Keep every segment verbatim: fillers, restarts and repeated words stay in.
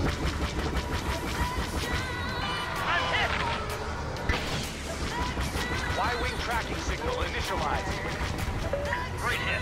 I'm hit! Y-wing tracking signal initialized. Great hit.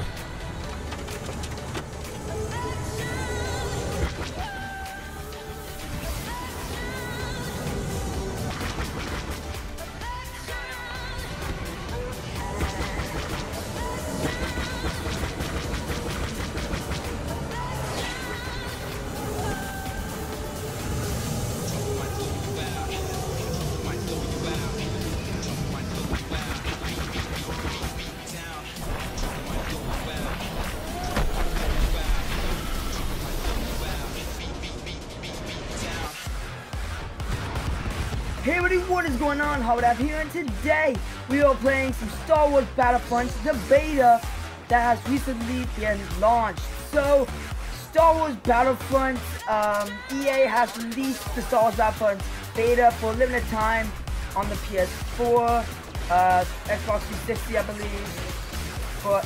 Hey everybody, what is going on? Howard App here, and today we are playing some Star Wars Battlefront, the beta that has recently been launched. So, Star Wars Battlefront, um, E A has released the Star Wars Battlefront beta for a limited time on the P S four, uh, Xbox three sixty, I believe. But,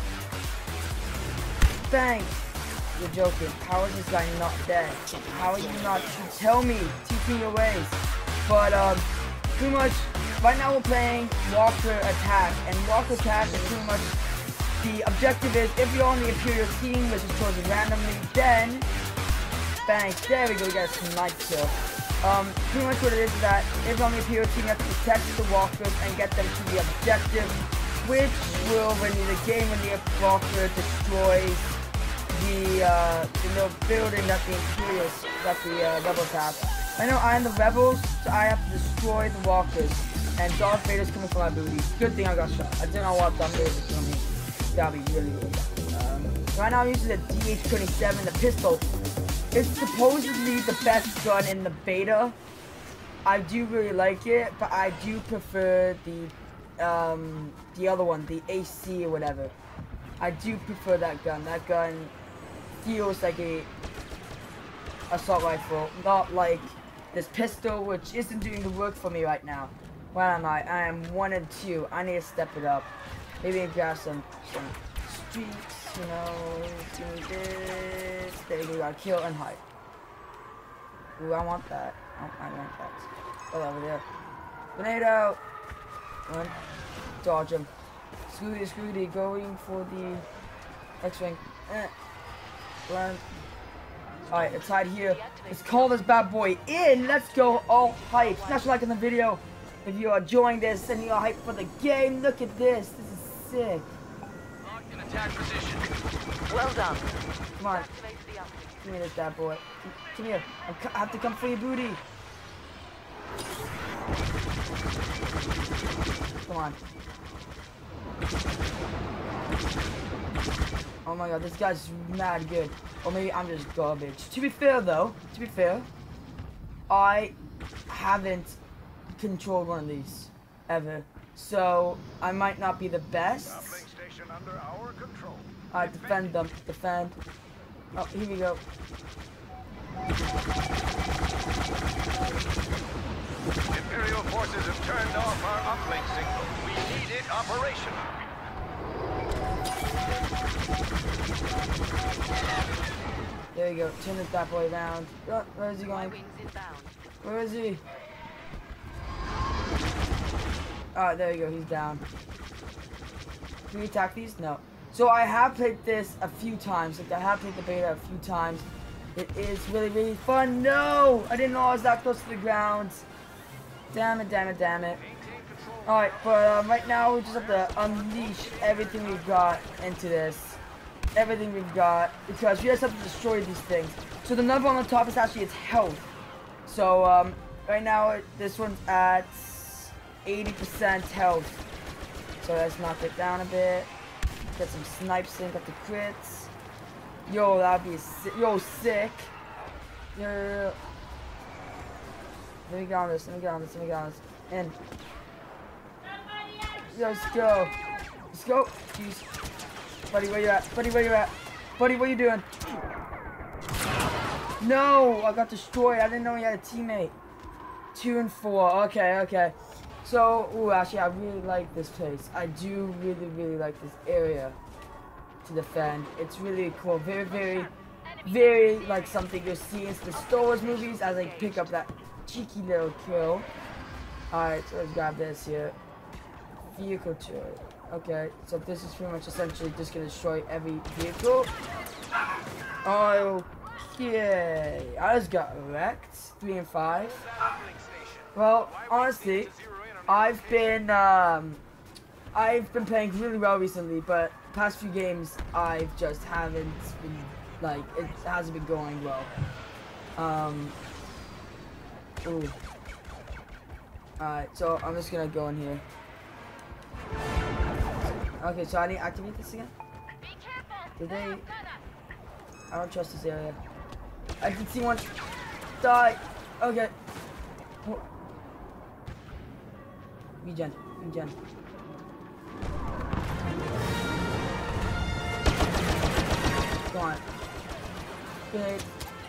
thanks. You're joking. How is this guy not dead? How are you not? Tell me. Teach me your ways. But, um, pretty much, right now we're playing Walker Attack, and Walker Attack is pretty much, the objective is, if you're on the Imperial team, which is chosen randomly, then, bang, there we go, we got a snipe kill. Um, pretty much what it is is that, if you're on the Imperial team, you have to protect the Walkers and get them to the objective, which will renew the game when the Walker destroys the, uh, the little building that the Imperials, that the, uh, Rebels have. I know I'm the Rebels, so I have to destroy the Walkers. And Darth Vader's coming for my booty. Good thing I got shot. I didn't know what Darth Vader was killing me. That'd be really, really bad. Um, right now I'm using the D H twenty-seven, the pistol. It's supposedly the best gun in the beta. I do really like it, but I do prefer the, um, the other one, the A C or whatever. I do prefer that gun. That gun feels like a assault rifle, not like this pistol, which isn't doing the work for me right now. Where am I? I am one and two. I need to step it up. Maybe grab some some streaks, you know. Do this. There you go. Kill and hide. Ooh, I want that. Oh, I want that. Oh, over there. Grenade out. Run. Dodge him. Scooty, Scooty, going for the X-wing. Eh. Run. Alright, it's hide here. Let's call this bad boy in. Let's go. All hype. Smash a like in the video if you are enjoying this and you are hyped for the game. Look at this. This is sick. Locked in attack position. Well done. Come on. Give me this bad boy. Come here. I have to come for your booty. Come on. Oh my god, this guy's mad good. Or maybe I'm just garbage. To be fair though, to be fair, I haven't controlled one of these ever. So I might not be the best. Alright, defend them. Defend. Oh, here we go. Imperial forces have turned off our uplink signal. We need it operational. There you go. Turn this bad boy around. Oh, where is he going? Where is he? Alright, there you go. He's down. Can we attack these? No. So I have played this a few times. Like I have played the beta a few times. It is really, really fun. No! I didn't know I was that close to the ground. Damn it, damn it, damn it. Alright, but um, right now we just have to unleash everything we've got into this. Everything we've got, because we just have to destroy these things. So the number on the top is actually its health. So um, right now this one's at eighty percent health. So let's knock it down a bit. Get some snipes in, got the crits. Yo, that'd be si yo sick. Yo, yo, yo. Let me get on this. Let me get on this. Let me get on this. In. Yo, let's go. Let's go. Jeez. Buddy, where you at? Buddy, where you at? Buddy, what are you doing? No, I got destroyed. I didn't know he had a teammate. Two and four. Okay, okay. So, ooh, actually, I really like this place. I do really, really like this area to defend. It's really cool. Very, very, very like something you'll see in the Star Wars movies as I pick up that cheeky little kill. Alright, so let's grab this here. Vehicle turret. Okay, so this is pretty much essentially just gonna destroy every vehicle. Okay, I just got wrecked. Three and five. Well, honestly, I've been um, I've been playing really well recently, but past few games I've just haven't been like it hasn't been going well. Um. Ooh. Alright, so I'm just gonna go in here. Okay, so I need to activate this again. Did they? I don't trust this area. I can see one die. Okay. Oh. Regen, regen. Go on. Grenade.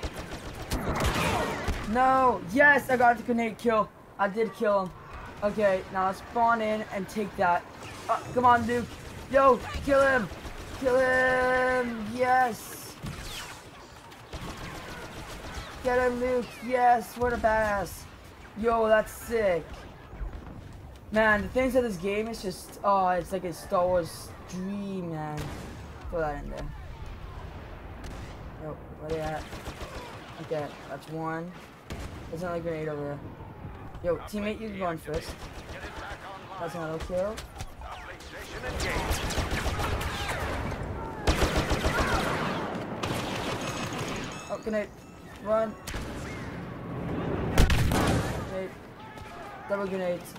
No! Yes, I got the grenade kill. I did kill him. Okay, now let's spawn in and take that. Uh, come on, Luke. Yo, kill him. Kill him. Yes. Get him, Luke. Yes, what a badass. Yo, that's sick. Man, the things of this game is just, oh, it's like a Star Wars dream, man. Put that in there. Yo, where they at? Okay, that's one. There's another grenade over there. Yo, teammate, you can go in first. That's another kill. Oh, grenade. Run. Grenade. Double grenades.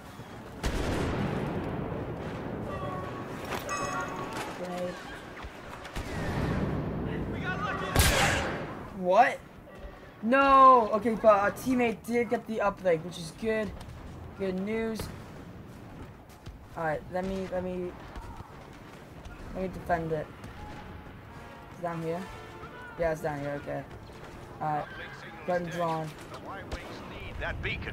Grenade. What? No! Okay, but our teammate did get the uplink, which is good. Good news. Alright, let me, let me, let me defend it. It's down here? Yeah, it's down here, okay. Alright, gun drawn. That beacon.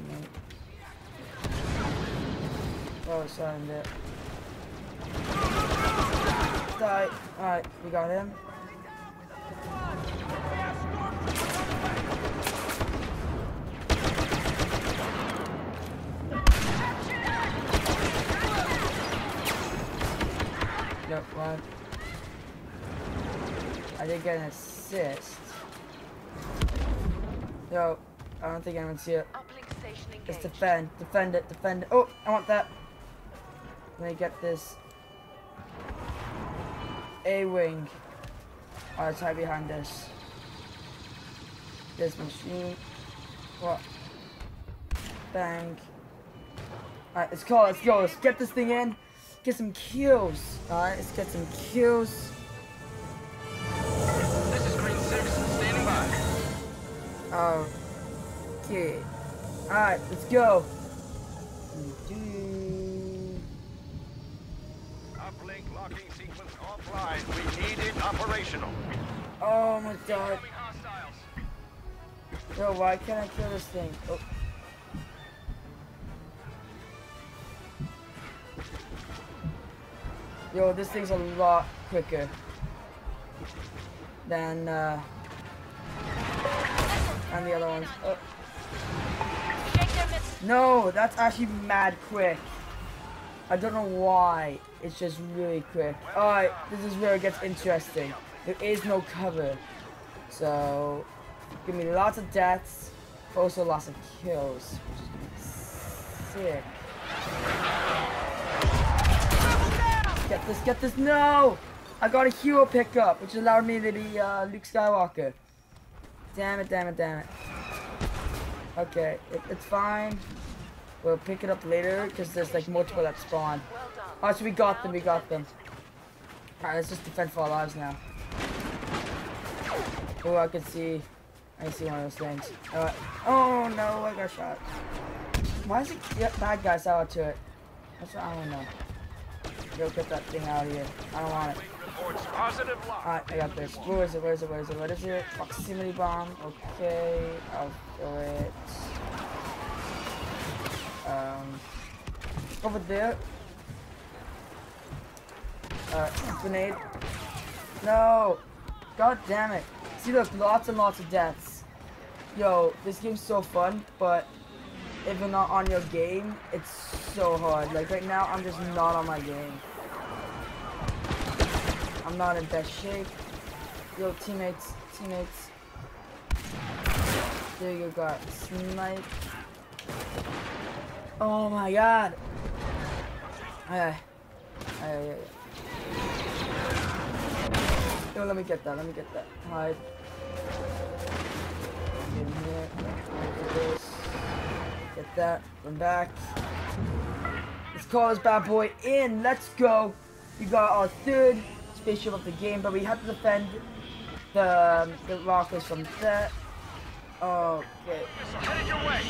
Oh, sorry, it. Die. Alright, we got him. Yep, one. I did get an assist. Yo, I don't think anyone's here. Let's defend, defend it, defend it. Oh, I want that. Let me get this. A-wing. Oh, it's right behind us. This machine. What? Bang. Alright, let's go, let's go. Let's get this thing in. Get some kills. Alright, let's get some kills. This is Green six, standing by. Okay. Alright, let's go. Uplink locking sequence offline. We need it operational. Oh my god. Yo, why can't I kill this thing? Oh. Yo, this thing's a lot quicker than uh, than the other ones. Oh. No, that's actually mad quick. I don't know why. It's just really quick. Alright, this is where it gets interesting. There is no cover. So, give me lots of deaths, but also lots of kills, which is gonna be sick. Get this, get this, no! I got a hero pickup, which allowed me to be uh, Luke Skywalker. Damn it, damn it, damn it. Okay, it, it's fine. We'll pick it up later, because there's like multiple that spawn. Oh, so we got them, we got them. Alright, let's just defend for our lives now. Oh, I can see, I can see one of those things. Uh, oh no, I got shot. Why is it yep, bad guys out to it? That's what I don't know. Go get that thing out of here. I don't want it. Alright, I got this. Where is it? Where is it? Where is it? What is it? Proximity bomb. Okay, I'll throw it. Um, over there. Uh, grenade. No! God damn it. See, look, lots and lots of deaths. Yo, this game's so fun, but if you're not on your game, it's so hard. Like, right now, I'm just not on my game. I'm not in best shape. Yo, teammates, teammates. There you go, got snipe. Oh my god. Alright. Alright, Yo, let me get that, let me get that. Hide. Get in here. Get this. Get that. Run back. Let's call this bad boy in. Let's go. We got our third spaceship of the game, but we have to defend the, um, the rockets from that. Okay. Headed your way.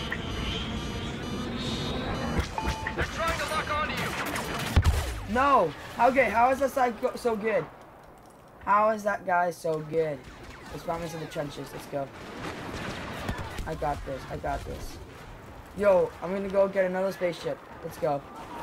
They're trying to lock onto you. No. Okay. How is this guy go so good? How is that guy so good? Let's run into the trenches. Let's go. I got this. I got this. Yo, I'm gonna go get another spaceship. Let's go.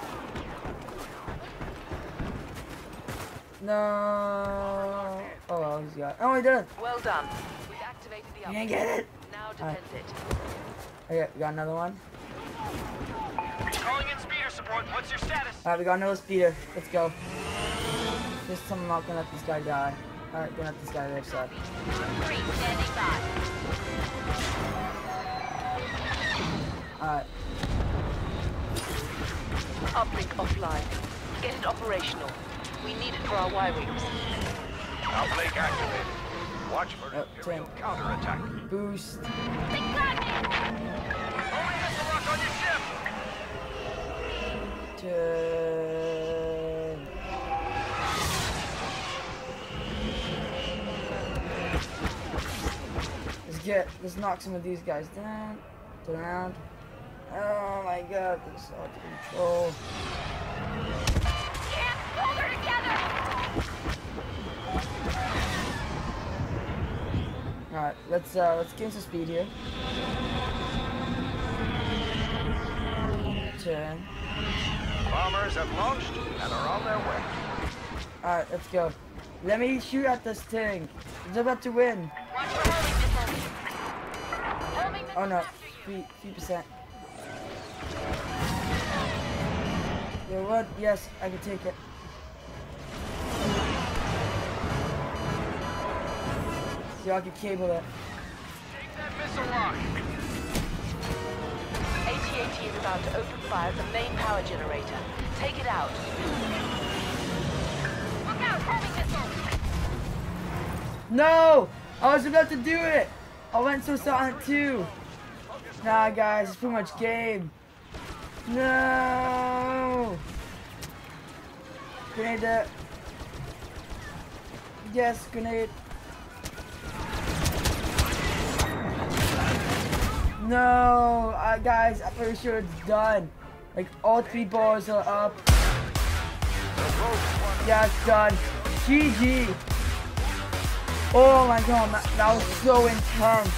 No. Oh, well, he's got. Oh, he did it. Well done. We've activated the You didn't get it. Now defend it. Okay, we got another one. Calling in speeder support. What's your status? Alright, we got another speeder. Let's go. This time I'm not gonna let this guy die. Alright, gonna let this guy live, so. Three standing by. Alright. Uplink offline. Get it operational. We need it for our Y-wings. Uplink activated. Watch for Oh, Imperial tank. counterattack. Boost. Only missile lock on your ship. Turn. Let's get, let's knock some of these guys down. Turn around. Oh my god, this is hard to control. Can't hold her together! Alright, let's uh let's gain some speed here. Turn. Bombers have launched and are on their way. Alright, let's go. Let me shoot at this thing. It's about to win. Watch for homing missiles. Homing missiles Oh no, after you. three three percent. You know what? Yes, I can take it. See, I can cable it. Take that missile lock. A T A T is about to open fire at the main power generator. Take it out. Look out, homing missile! No! I was about to do it! I went so silent too. Nah, guys, it's pretty much game. No! Grenade that. Yes, grenade. No, uh, guys, I'm pretty sure it's done. Like, all three bars are up. Yeah, it's done. G G. Oh my god, that, that was so intense.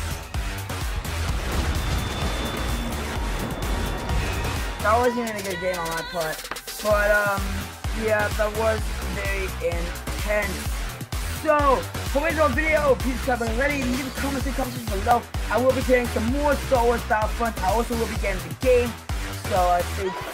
That wasn't even a good game on my part. But, um, yeah, that was very intense. So, for today's video, please subscribe already. Leave a comment in the comments below. I will be playing some more Star Wars Battlefront. I also will be getting the game. So, uh, stay tuned.